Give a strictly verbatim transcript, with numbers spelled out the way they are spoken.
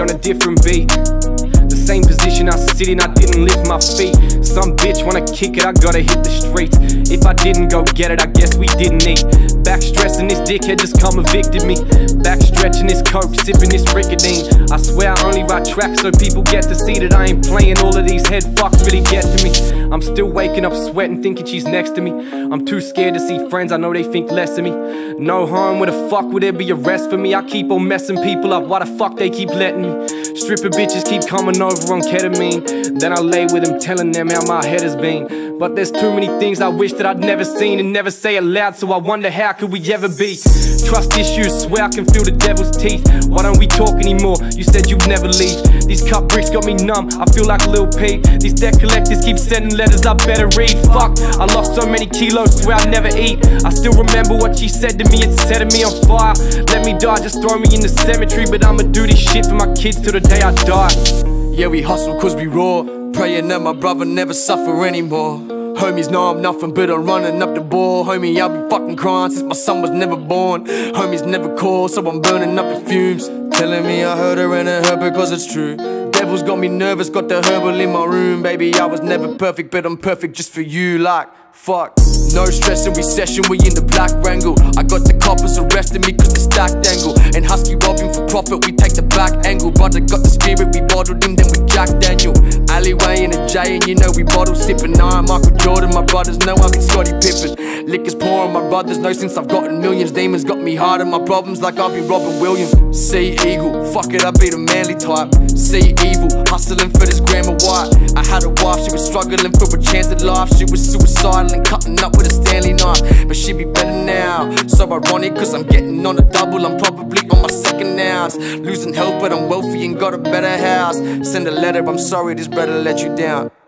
on a different beat. The same position I sit in, I didn't lift my feet. Some bitch wanna kick it, I gotta hit the streets. If I didn't go get it, I guess we didn't eat. Back stressing, this dickhead just come evicted me. Back stretching this coke, sipping this Ricodine. I swear I only write tracks so people get to see that I ain't playing. All of these head fucks really get to me. I'm still waking up sweating, thinking she's next to me. I'm too scared to see friends, I know they think less of me. No harm, where the fuck would there be a rest for me? I keep on messing people up, why the fuck they keep letting me? Stripper bitches keep coming over on ketamine. Then I lay with them telling them how my head has been. But there's too many things I wish that I'd never seen and never say it loud, so I wonder how could we ever be? Trust issues, swear I can feel the devil's teeth. Why don't we talk anymore? You said you'd never leave. These cut bricks got me numb, I feel like Lil Peep. These debt collectors keep sending letters I better read. Fuck, I lost so many kilos, swear I never eat. I still remember what she said to me, it setting me on fire. Let me die, just throw me in the cemetery. But I'ma do this shit for my kids till the day I die. Yeah, we hustle cause we raw, praying that my brother never suffer anymore. Homies know I'm nothing but I'm running up the ball. Homie, I'll be fucking crying since my son was never born. Homies never call, so I'm burning up the fumes. Telling me I heard her and it hurt because it's true. Devil's got me nervous, got the herbal in my room. Baby, I was never perfect, but I'm perfect just for you. Like, fuck. No stress in recession, we in the black wrangle. I got the coppers arresting me cause the stacked angle. And Husky robbing for profit, we take the back angle. Brother got the spirit, we bottled him, then we Jack Daniel. Alleyway in a J and you know we bottle sipping. Now I'm Michael Jordan, my brothers know I've been Scottie Pippen. Liquor's pouring, my brothers know since I've gotten millions. Demons got me hard in my problems like I'll be Robin Williams. Sea Eagle, fuck it, I be the manly type. Sea Evil, hustling for this gram of white. I had a wife, she was struggling for a chance at life. She was suicidal and cutting up with a Stanley knife. But she be better now, so ironic cause I'm getting on a double. I'm probably on my second ounce. Losing health but I'm wealthy and got a better house. Send a letter, I'm sorry this brother let you down.